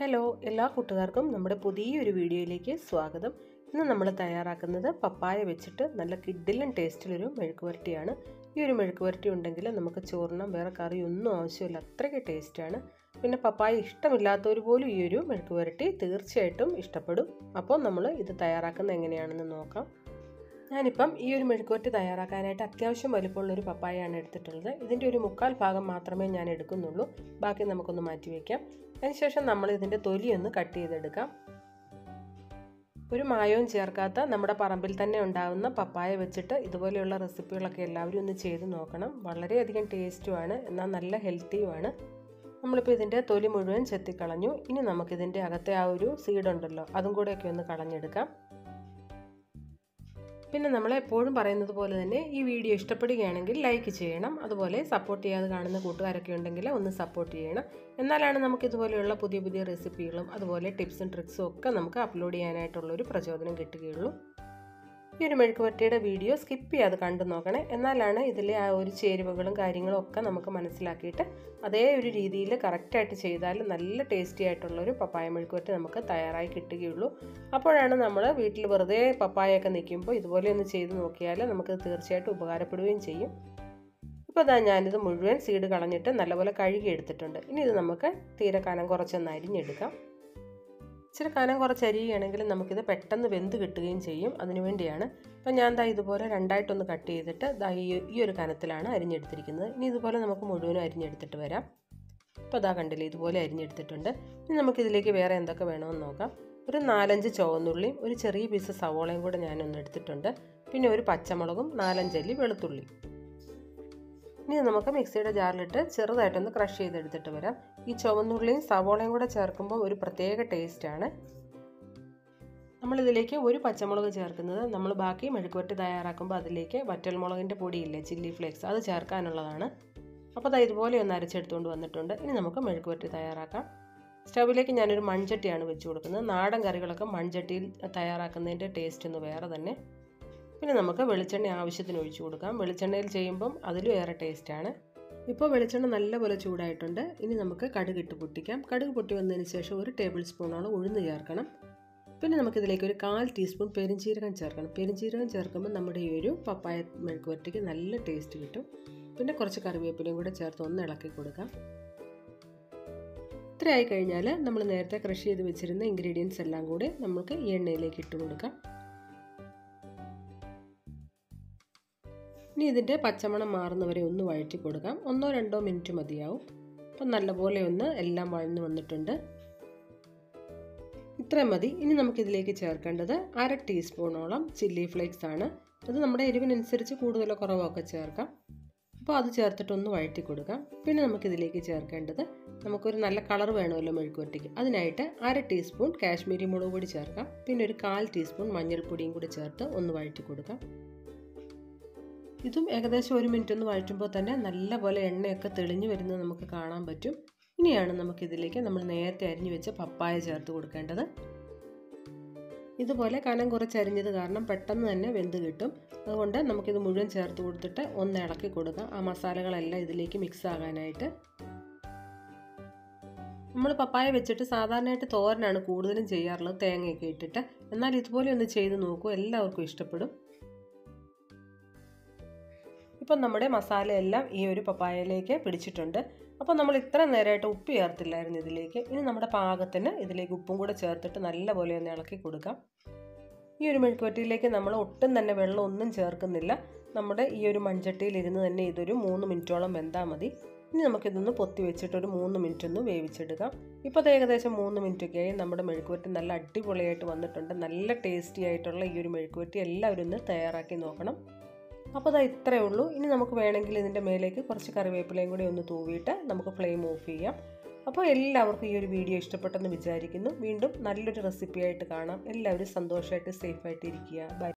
Hello എല്ലാ കൂട്ടുകാർക്കും നമ്മുടെ പുതിയൊരു വീഡിയോയിലേക്ക് സ്വാഗതം. ഇന്ന് നമ്മൾ തയ്യാറാക്കുന്നത് പപ്പായ വെച്ചിട്ട് നല്ല കിഡിലൻ ടേസ്റ്റിലൊരു മെഴുക്ക് പുരട്ടിയാണ്. ഈ ഒരു മെഴുക്ക് പുരട്ടി ഉണ്ടെങ്കിൽ നമുക്ക് ചോറിനും വേറെ കറിയൊന്നും ആവശ്യമില്ല, അത്രയ്ക്ക് ടേസ്റ്റാണ്. പിന്നെ പപ്പായ ഇഷ്ടമില്ലാത്തവർ പോലും ഈ ഒരു മെഴുക്ക് പുരട്ടി തീർച്ചയായിട്ടും ഇഷ്ടപ്പെടും. അപ്പോൾ നമ്മൾ ഇത് തയ്യാറാക്കുന്നത് എങ്ങനെയാണെന്ന് നോക്കാം. ഞാനിപ്പം ഈ ഒരു മെഴുക്ക് പുരട്ടി തയ്യാറാക്കാനായിട്ട് അത്യാവശ്യം വലിപ്പമുള്ളൊരു പപ്പായയാണ് എടുത്തിട്ടുള്ളത്. ഇതിൻ്റെ ഒരു 1/4 ഭാഗം മാത്രമേ ഞാൻ എടുക്കുന്നുള്ളൂ, ബാക്കി നമുക്കൊന്ന് മാറ്റി വയ്ക്കാം. അതിനുശേഷം നമ്മൾ ഇതിൻ്റെ തൊലിയൊന്ന് കട്ട് ചെയ്തെടുക്കാം. ഒരു മായവും ചേർക്കാത്ത നമ്മുടെ പറമ്പിൽ തന്നെ ഉണ്ടാകുന്ന പപ്പായ വെച്ചിട്ട് ഇതുപോലെയുള്ള റെസിപ്പികളൊക്കെ എല്ലാവരും ഒന്ന് ചെയ്ത് നോക്കണം. വളരെയധികം ടേസ്റ്റുമാണ്, എന്നാൽ നല്ല ഹെൽത്തിയുമാണ്. നമ്മളിപ്പോൾ ഇതിൻ്റെ തൊലി മുഴുവൻ ചെത്തിക്കളഞ്ഞു. ഇനി നമുക്കിതിൻ്റെ അകത്തെ ആ ഒരു സീഡുണ്ടല്ലോ, അതും കൂടെയൊക്കെ ഒന്ന് കളഞ്ഞെടുക്കാം. പിന്നെ നമ്മൾ എപ്പോഴും പറയുന്നത് പോലെ തന്നെ ഈ വീഡിയോ ഇഷ്ടപ്പെടുകയാണെങ്കിൽ ലൈക്ക് ചെയ്യണം. അതുപോലെ സപ്പോർട്ട് ചെയ്യാതെ കാണുന്ന കൂട്ടുകാരൊക്കെ ഉണ്ടെങ്കിൽ ഒന്ന് സപ്പോർട്ട് ചെയ്യണം. എന്നാലാണ് നമുക്ക് ഇതുപോലെയുള്ള പുതിയ പുതിയ റെസിപ്പികളും അതുപോലെ ടിപ്സും ട്രിക്സും ഒക്കെ നമുക്ക് അപ്ലോഡ് ചെയ്യാനായിട്ടുള്ളൊരു പ്രചോദനം കിട്ടുകയുള്ളൂ. ഈ ഒരു മെഴുക്ക് പുരട്ടിയുടെ വീഡിയോ സ്കിപ്പ് ചെയ്യാതെ കണ്ടു നോക്കണേ. എന്നാലാണ് ഇതിലെ ആ ഒരു ചേരുവകളും കാര്യങ്ങളും ഒക്കെ നമുക്ക് മനസ്സിലാക്കിയിട്ട് അതേ ഒരു രീതിയിൽ കറക്റ്റായിട്ട് ചെയ്താൽ നല്ല ടേസ്റ്റി ആയിട്ടുള്ളൊരു പപ്പായ മെഴുക്ക് പുരട്ടി നമുക്ക് തയ്യാറായി കിട്ടുകയുള്ളൂ. അപ്പോഴാണ് നമ്മൾ വീട്ടിൽ വെറുതെ പപ്പായൊക്കെ നിൽക്കുമ്പോൾ ഇതുപോലെ ഒന്ന് ചെയ്ത് നോക്കിയാൽ നമുക്ക് തീർച്ചയായിട്ടും ഉപകാരപ്പെടുകയും ചെയ്യും. ഇപ്പോൾ അതാ ഞാനിത് മുഴുവൻ സീഡ് കളഞ്ഞിട്ട് നല്ലപോലെ കഴുകി എടുത്തിട്ടുണ്ട്. ഇനി ഇത് നമുക്ക് തീരെ കനം കുറച്ചൊന്ന് അരിഞ്ഞെടുക്കാം. ഇച്ചിരി കനം കുറച്ച് അരിയുകയാണെങ്കിൽ നമുക്കിത് പെട്ടെന്ന് വെന്ത് കിട്ടുകയും ചെയ്യും. അതിനുവേണ്ടിയാണ്. അപ്പം ഞാൻ ഇതുപോലെ രണ്ടായിട്ടൊന്ന് കട്ട് ചെയ്തിട്ട് ഈ ഒരു കനത്തിലാണ് അരിഞ്ഞെടുത്തിരിക്കുന്നത്. ഇനി ഇതുപോലെ നമുക്ക് മുഴുവനും അരിഞ്ഞെടുത്തിട്ട് വരാം. അപ്പോൾ കണ്ടില്ലേ, ഇതുപോലെ അരിഞ്ഞെടുത്തിട്ടുണ്ട്. ഇനി നമുക്കിതിലേക്ക് വേറെ എന്തൊക്കെ വേണമെന്ന് നോക്കാം. ഒരു 4-5 ചുവന്നുള്ളിയും ഒരു ചെറിയ പീസ് സവോളയും കൂടെ ഞാനൊന്ന് എടുത്തിട്ടുണ്ട്. പിന്നെ ഒരു പച്ചമുളകും 4-5 അല്ലി വെളുത്തുള്ളി. ഇനി നമുക്ക് മിക്സിയുടെ ജാറിലിട്ട് ചെറുതായിട്ടൊന്ന് ക്രഷ് ചെയ്തെടുത്തിട്ട് വരാം. ഈ ചുവന്നുള്ളിയും സവോളയും കൂടെ ചേർക്കുമ്പോൾ ഒരു പ്രത്യേക ടേസ്റ്റാണ്. നമ്മളിതിലേക്ക് ഒരു പച്ചമുളക് ചേർക്കുന്നത് നമ്മൾ ബാക്കി മെഴുക്ക് പുരട്ടി തയ്യാറാക്കുമ്പോൾ അതിലേക്ക് വറ്റൽമുളകിൻ്റെ പൊടിയില്ലേ, ചില്ലി ഫ്ലേക്സ്, അത് ചേർക്കാനുള്ളതാണ്. അപ്പോൾ ഇതുപോലെ ഒന്ന് അരച്ചെടുത്തുകൊണ്ട് വന്നിട്ടുണ്ട്. ഇനി നമുക്ക് മെഴുക്ക് പുരട്ടി തയ്യാറാക്കാം. സ്റ്റൗവിലേക്ക് ഞാനൊരു മൺചട്ടിയാണ് വെച്ച് കൊടുക്കുന്നത്. നാടൻ കറികളൊക്കെ മൺചട്ടിയിൽ തയ്യാറാക്കുന്നതിൻ്റെ ടേസ്റ്റ് ഒന്ന് വേറെ തന്നെ. പിന്നെ നമുക്ക് വെളിച്ചെണ്ണ ആവശ്യത്തിന് ഒഴിച്ചു കൊടുക്കാം. വെളിച്ചെണ്ണയിൽ ചെയ്യുമ്പം അതിലും ഏറെ ടേസ്റ്റാണ്. ഇപ്പോൾ വെളിച്ചെണ്ണ നല്ലപോലെ ചൂടായിട്ടുണ്ട്. ഇനി നമുക്ക് കടുക് ഇട്ട് പൊട്ടിക്കാം. കടുക് പൊട്ടി വന്നതിന് ശേഷം 1 ടേബിൾ സ്പൂണോളം ഉഴുന്ന് ചേർക്കണം. പിന്നെ നമുക്കിതിലേക്ക് ഒരു 1/4 ടീസ്പൂൺ പെരിഞ്ചീരകം ചേർക്കണം. പെരിഞ്ചീരകം ചേർക്കുമ്പോൾ നമ്മുടെ ഈ ഒരു പപ്പായ മെഴുക്ക് പുരട്ടിക്ക് നല്ല ടേസ്റ്റ് കിട്ടും. പിന്നെ കുറച്ച് കറിവേപ്പിലയും കൂടെ ചേർത്ത് ഒന്ന് ഇളക്കി കൊടുക്കാം. ഇത്രയായി കഴിഞ്ഞാൽ നമ്മൾ നേരത്തെ ക്രഷ് ചെയ്ത് വെച്ചിരുന്ന ഇൻഗ്രീഡിയൻസ് എല്ലാം കൂടി നമുക്ക് ഈ എണ്ണയിലേക്ക് ഇട്ട് കൊടുക്കാം. ഇനി ഇതിൻ്റെ പച്ചമണം മാറുന്നവരെ ഒന്ന് വഴറ്റി കൊടുക്കാം. 1-2 മിനിറ്റ് മതിയാവും. അപ്പം നല്ലപോലെ ഒന്ന് എല്ലാം വഴന്ന് വന്നിട്ടുണ്ട്. ഇത്രയും മതി. ഇനി നമുക്കിതിലേക്ക് ചേർക്കേണ്ടത് 1/2 ടീസ്പൂണോളം ചില്ലി ഫ്ലേക്സ് ആണ്. അത് നമ്മുടെ എരിവിനനുസരിച്ച് കൂടുതലോ കുറവോ ഒക്കെ ചേർക്കാം. അപ്പോൾ അത് ചേർത്തിട്ടൊന്ന് വഴറ്റി കൊടുക്കാം. പിന്നെ നമുക്കിതിലേക്ക് ചേർക്കേണ്ടത്, നമുക്കൊരു നല്ല കളർ വേണമല്ലോ മെഴുക്ക് പുരട്ടിക്ക്, അതിനായിട്ട് 1/2 ടീസ്പൂൺ കാശ്മീരി മുളക് പൊടി ചേർക്കാം. പിന്നെ ഒരു 1/4 ടീസ്പൂൺ മഞ്ഞൾപ്പൊടിയും കൂടി ചേർത്ത് ഒന്ന് വഴറ്റി കൊടുക്കാം. ഇതും ഏകദേശം 1 മിനിറ്റ് ഒന്ന് വഴറ്റുമ്പോൾ തന്നെ നല്ലപോലെ എണ്ണയൊക്കെ തെളിഞ്ഞു വരുന്നത് നമുക്ക് കാണാൻ പറ്റും. ഇനിയാണ് നമുക്കിതിലേക്ക് നമ്മൾ നേരത്തെ അരിഞ്ഞു വെച്ച പപ്പായ ചേർത്ത് കൊടുക്കേണ്ടത്. ഇതുപോലെ കനം കുറച്ച് അരിഞ്ഞത് കാരണം പെട്ടെന്ന് തന്നെ വെന്ത് കിട്ടും. അതുകൊണ്ട് നമുക്കിത് മുഴുവൻ ചേർത്ത് കൊടുത്തിട്ട് ഒന്ന് ഇളക്കി കൊടുക്കാം, ആ മസാലകളെല്ലാം ഇതിലേക്ക് മിക്സ് ആകാനായിട്ട്. നമ്മൾ പപ്പായ വെച്ചിട്ട് സാധാരണയായിട്ട് തോരനാണ് കൂടുതലും ചെയ്യാറുള്ളത്, തേങ്ങയൊക്കെ ഇട്ടിട്ട്. എന്നാൽ ഇതുപോലെ ഒന്ന് ചെയ്ത് നോക്കൂ, എല്ലാവർക്കും ഇഷ്ടപ്പെടും. ഇപ്പം നമ്മുടെ മസാലയെല്ലാം ഈ ഒരു പപ്പായയിലേക്ക് പിടിച്ചിട്ടുണ്ട്. അപ്പോൾ നമ്മൾ ഇത്ര നേരമായിട്ട് ഉപ്പ് ചേർത്തില്ലായിരുന്നു ഇതിലേക്ക്. ഇനി നമ്മുടെ പാകത്തിന് ഇതിലേക്ക് ഉപ്പും കൂടെ ചേർത്തിട്ട് നല്ലപോലെ ഒന്ന് ഇളക്കി കൊടുക്കാം. ഈ ഒരു മെഴുക്ക് പുരട്ടിയിലേക്ക് നമ്മൾ ഒട്ടും തന്നെ വെള്ളം ഒന്നും ചേർക്കുന്നില്ല. നമ്മുടെ ഈ ഒരു മൺചട്ടിയിൽ ഇരുന്ന് തന്നെ ഇതൊരു 3 മിനിറ്റോളം വെന്താൽ മതി. ഇനി നമുക്കിതൊന്ന് പൊത്തി വെച്ചിട്ടൊരു 3 മിനിറ്റ് ഒന്ന് വേവിച്ചെടുക്കാം. ഇപ്പോൾ ഏകദേശം 3 മിനിറ്റൊക്കെ ആയി. നമ്മുടെ മെഴുക്ക് പുരട്ടി നല്ല അടിപൊളിയായിട്ട് വന്നിട്ടുണ്ട്. നല്ല ടേസ്റ്റി ആയിട്ടുള്ള ഈ ഒരു മെഴുക്ക് പുരട്ടി എല്ലാവരും ഒന്ന് തയ്യാറാക്കി നോക്കണം. അപ്പോൾ ഇത്രയേ ഉള്ളൂ. ഇനി നമുക്ക് വേണമെങ്കിൽ ഇതിൻ്റെ മേലേക്ക് കുറച്ച് കറിവേപ്പിലയും കൂടി ഒന്ന് തൂവിയിട്ട് നമുക്ക് ഫ്ലെയിം ഓഫ് ചെയ്യാം. അപ്പോൾ എല്ലാവർക്കും ഈ ഒരു വീഡിയോ ഇഷ്ടപ്പെട്ടെന്ന് വിചാരിക്കുന്നു. വീണ്ടും നല്ലൊരു റെസിപ്പിയായിട്ട് കാണാം. എല്ലാവരും സന്തോഷമായിട്ട് സേഫായിട്ട് ഇരിക്കുക. ബൈ.